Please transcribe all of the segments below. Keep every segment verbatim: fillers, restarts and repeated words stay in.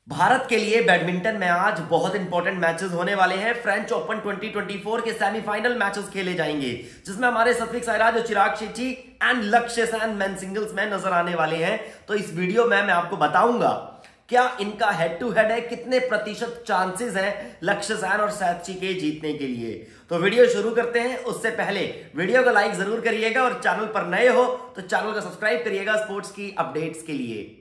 भारत के लिए बैडमिंटन में आज बहुत इंपॉर्टेंट मैचेस होने वाले हैं। French Open twenty twenty four के सेमीफाइनल मैचेस खेले जाएंगे, जिसमें हमारे सात्विक साईराज और चिराग शेट्टी एंड लक्ष्य सेन मेन सिंगल्स में नजर आने वाले हैं। तो इस वीडियो में मैं आपको बताऊंगा क्या इनका हेड टू हेड है, कितने प्रतिशत चांसेस हैं लक्ष्य सेन और शेट्टी के जीतने के लिए। तो वीडियो शुरू करते हैं। उससे पहले वीडियो को लाइक जरूर करिएगा और चैनल पर नए हो तो चैनल को सब्सक्राइब करिएगा स्पोर्ट्स की अपडेट्स के लिए।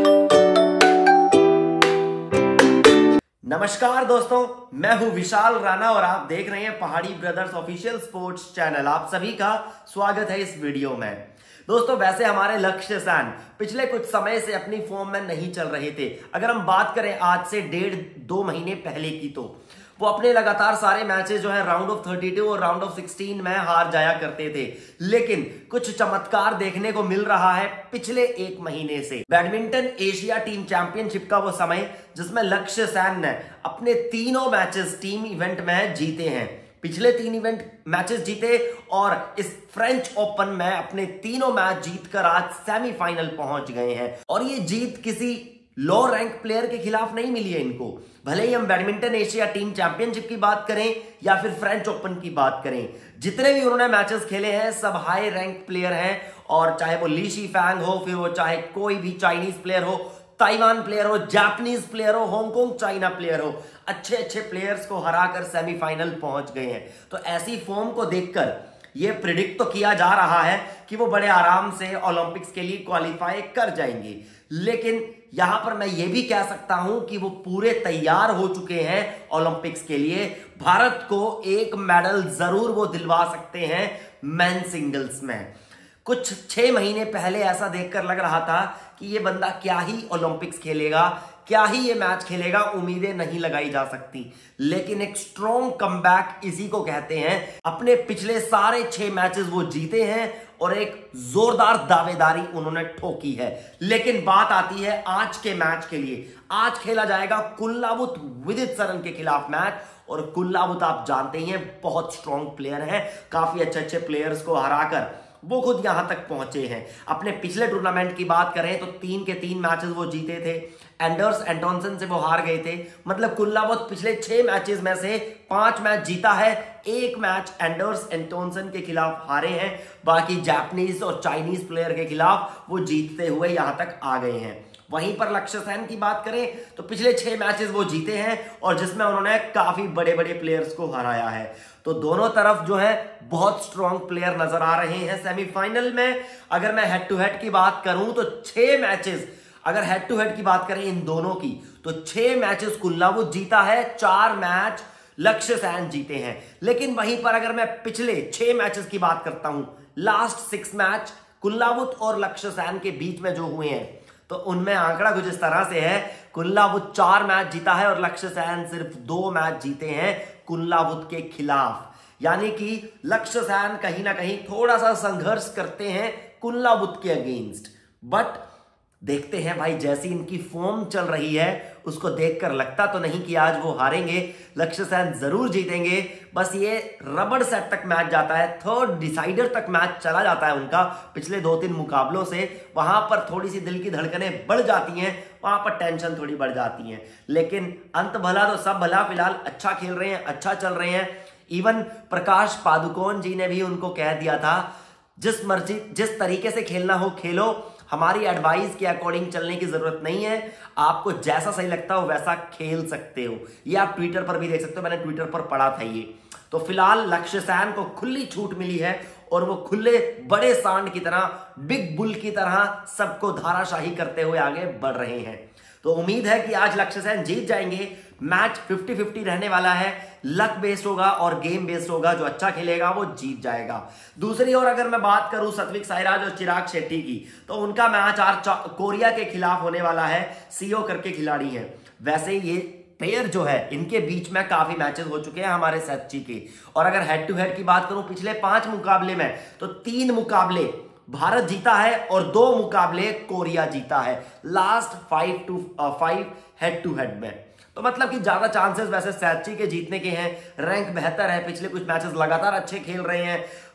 नमस्कार दोस्तों, मैं हूं विशाल राणा और आप देख रहे हैं पहाड़ी ब्रदर्स ऑफिशियल स्पोर्ट्स चैनल। आप सभी का स्वागत है इस वीडियो में। दोस्तों, वैसे हमारे लक्ष्य सेन पिछले कुछ समय से अपनी फॉर्म में नहीं चल रहे थे। अगर हम बात करें आज से डेढ़ दो महीने पहले की, तो वो अपने लगातार सारे मैचेस जो है राउंड ऑफ थर्टी टू और राउंड ऑफ सिक्सटीन में हार जाया करते थे। लेकिन कुछ चमत्कार देखने को मिल रहा है पिछले एक महीने से। बैडमिंटन एशिया टीम चैंपियनशिप का वो समय जिसमें लक्ष्य सेन ने अपने तीनों मैचेस टीम इवेंट में जीते हैं। पिछले तीन इवेंट मैचेस जीते और इस फ्रेंच ओपन में अपने तीनों मैच जीतकर आज सेमीफाइनल पहुंच गए हैं। और ये जीत किसी लो रैंक प्लेयर के खिलाफ नहीं मिली है इनको। भले ही हम बैडमिंटन एशिया टीम चैंपियनशिप की बात करें या फिर फ्रेंच ओपन की बात करें, जितने भी उन्होंने मैचेस खेले हैं सब हाई रैंक प्लेयर हैं। और चाहे वो ली शीफैंग हो, फिर वो चाहे कोई भी चाइनीज प्लेयर हो, ताइवान प्लेयर हो, जापानीज प्लेयर हो, हांगकांग चाइना प्लेयर हो, अच्छे अच्छे प्लेयर्स को हराकर सेमीफाइनल पहुंच गए हैं। तो ऐसी फॉर्म को देखकर यह प्रिडिक्ट तो किया जा रहा है कि वो बड़े आराम से ओलंपिक्स के लिए क्वालिफाई कर जाएंगे। लेकिन यहां पर मैं ये भी कह सकता हूं कि वो पूरे तैयार हो चुके हैं ओलंपिक्स के लिए। भारत को एक मेडल जरूर वो दिलवा सकते हैं मेन सिंगल्स में। कुछ छह महीने पहले ऐसा देखकर लग रहा था कि ये बंदा क्या ही ओलंपिक्स खेलेगा, क्या ही ये मैच खेलेगा, उम्मीदें नहीं लगाई जा सकती। लेकिन एक स्ट्रॉन्ग कमबैक इसी को कहते हैं। अपने पिछले सारे छह मैचेस वो जीते हैं और एक जोरदार दावेदारी उन्होंने ठोकी है। लेकिन बात आती है आज के मैच के लिए। आज खेला जाएगा कुल्लावुत विदित सरन के खिलाफ मैच। और कुल्लावुत आप जानते ही हैं बहुत स्ट्रॉन्ग प्लेयर हैं, काफी अच्छे अच्छे प्लेयर्स को हराकर वो खुद यहां तक पहुंचे हैं। अपने पिछले टूर्नामेंट की बात करें तो तीन के तीन मैचेस वो जीते थे। एंडर्स एंटोनसन से वो हार गए थे। मतलब कुल्लावुत पिछले छह मैचेस में से पांच मैच जीता है, एक मैच एंडर्स एंटोनसन के खिलाफ हारे हैं। बाकी जापानीज और चाइनीज प्लेयर के खिलाफ वो जीतते हुए यहां तक आ गए हैं। वहीं पर लक्ष्य सेन की बात करें तो पिछले छह मैचेस वो जीते हैं और जिसमें उन्होंने काफी बड़े बड़े प्लेयर्स को हराया है। तो दोनों तरफ जो है बहुत स्ट्रॉन्ग प्लेयर नजर आ रहे हैं सेमीफाइनल में। अगर मैं हेड टू हेड की बात करूं तो छह मैचेस, अगर हेड टू हेड की बात करें इन दोनों की, तो छह मैचेस कुल्लावुत जीता है, चार मैच लक्ष्य सेन जीते हैं। लेकिन वहीं पर अगर मैं पिछले छह मैचेस की बात करता हूं, लास्ट सिक्स मैच कुल्लावुत और लक्ष्य सेन के बीच में जो हुए हैं, तो उनमें आंकड़ा कुछ इस तरह से है। कुल्लावुत चार मैच जीता है और लक्ष्य सेन सिर्फ दो मैच जीते हैं कुल्लावुत के खिलाफ। यानी कि लक्ष्य सेन कहीं ना कहीं थोड़ा सा संघर्ष करते हैं कुल्लावुत के अगेंस्ट। बट देखते हैं भाई, जैसी इनकी फॉर्म चल रही है उसको देखकर लगता तो नहीं कि आज वो हारेंगे। लक्ष्य सेन जरूर जीतेंगे। बस ये रबड़ सेट तक मैच जाता है, थर्ड डिसाइडर तक मैच चला जाता है उनका पिछले दो तीन मुकाबलों से। वहां पर थोड़ी सी दिल की धड़कनें बढ़ जाती हैं, वहां पर टेंशन थोड़ी बढ़ जाती हैं। लेकिन अंत भला तो सब भला। फिलहाल अच्छा खेल रहे हैं, अच्छा चल रहे हैं। इवन प्रकाश पादुकोण जी ने भी उनको कह दिया था, जिस मर्जी जिस तरीके से खेलना हो खेलो, हमारी एडवाइस के अकॉर्डिंग चलने की जरूरत नहीं है, आपको जैसा सही लगता हो वैसा खेल सकते हो। ये आप ट्विटर पर भी देख सकते हो, मैंने ट्विटर पर पढ़ा था ये। तो फिलहाल लक्ष्य सेन को खुली छूट मिली है और वो खुले बड़े सांड की तरह, बिग बुल की तरह सबको धाराशाही करते हुए आगे बढ़ रहे हैं। तो उम्मीद है कि आज लक्ष्य सेन जीत जाएंगे। मैच फिफ्टी फिफ्टी रहने वाला है, लक बेस्ड होगा और गेम बेस्ड होगा। जो अच्छा खेलेगा वो जीत जाएगा। दूसरी ओर अगर मैं बात करूं सात्विक साईराज और चिराग शेट्टी की, तो उनका मैच आज कोरिया के खिलाफ होने वाला है। सीओ करके खिलाड़ी है। वैसे ये प्लेयर जो है, इनके बीच में काफी मैचेस हो चुके हैं हमारे शेट्टी के। और अगर हेड टू हेड की बात करूं पिछले पांच मुकाबले में, तो तीन मुकाबले भारत जीता है और दो मुकाबले कोरिया जीता है last five two five head to head में। तो मतलब कि ज्यादा चांसेस वैसे शेट्टी के जीतने के हैं। रैंक बेहतर है, पिछले कुछ मैचेस लगातार अच्छे खेल रहे हैं।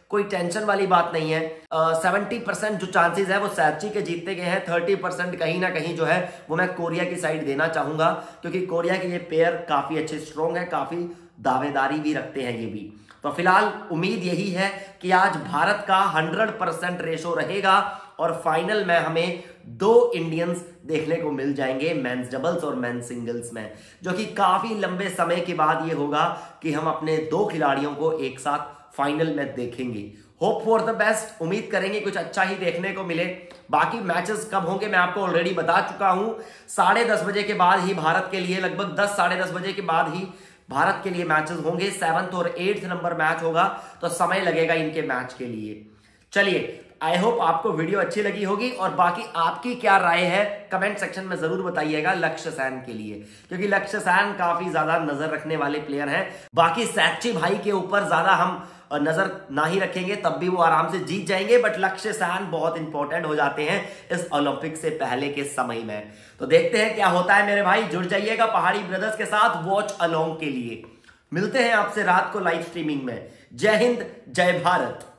कोई टेंशन वाली बात नहीं है। सेवेंटी परसेंट जो चांसेस है वो सैची के जीतने के हैं, थर्टी परसेंट कहीं ना कहीं जो है वो मैं कोरिया की साइड देना चाहूंगा, क्योंकि कोरिया के ये पेयर काफी अच्छे स्ट्रॉन्ग है, काफी दावेदारी भी रखते हैं ये भी। तो फिलहाल उम्मीद यही है कि आज भारत का हंड्रेड परसेंट रेशो रहेगा और फाइनल में हमें दो इंडियंस देखने को मिल जाएंगे, मेंस डबल्स और मेंस सिंगल्स में, जो कि काफी लंबे समय के बाद ये होगा कि हम अपने दो खिलाड़ियों को एक साथ फाइनल में देखेंगे। होप फॉर द बेस्ट, उम्मीद करेंगे कुछ अच्छा ही देखने को मिले। बाकी मैचेस कब होंगे मैं आपको ऑलरेडी बता चुका हूं, साढ़े दस बजे के बाद ही भारत के लिए, लगभग दस साढ़े दस बजे के बाद ही भारत के लिए मैचेस होंगे। सेवंथ और एट्थ नंबर मैच होगा, तो समय लगेगा इनके मैच के लिए। चलिए, आई होप आपको वीडियो अच्छी लगी होगी और बाकी आपकी क्या राय है कमेंट सेक्शन में जरूर बताइएगा लक्ष्य सेन के लिए, क्योंकि लक्ष्य सेन काफी ज्यादा नजर रखने वाले प्लेयर हैं। बाकी सैची भाई के ऊपर ज्यादा हम नजर ना ही रखेंगे, तब भी वो आराम से जीत जाएंगे, बट लक्ष्य सेन बहुत इंपॉर्टेंट हो जाते हैं इस ओलंपिक से पहले के समय में। तो देखते हैं क्या होता है मेरे भाई, जुड़ जाइएगा पहाड़ी ब्रदर्स के साथ वॉच अलोंग के लिए। मिलते हैं आपसे रात को लाइव स्ट्रीमिंग में। जय हिंद, जय भारत।